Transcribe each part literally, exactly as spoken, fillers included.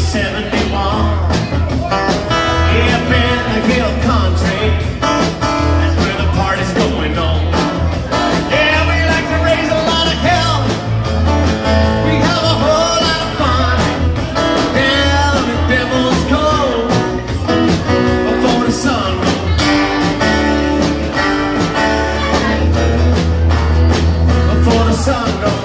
seventy-one. Up in the hill country, that's where the party's going on. Yeah, we like to raise a lot of hell. We have a whole lot of fun. Hell, the devil's cold before the sun rose. Before the sun rose.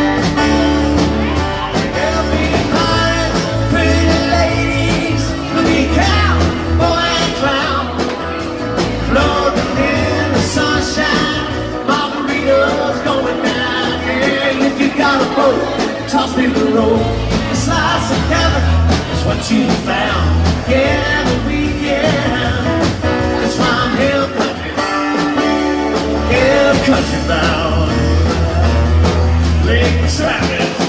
Toss me the road, a slice of heaven is what you found. Yeah, the weekend, that's why I'm hill country, hill country bound. Lake Travis.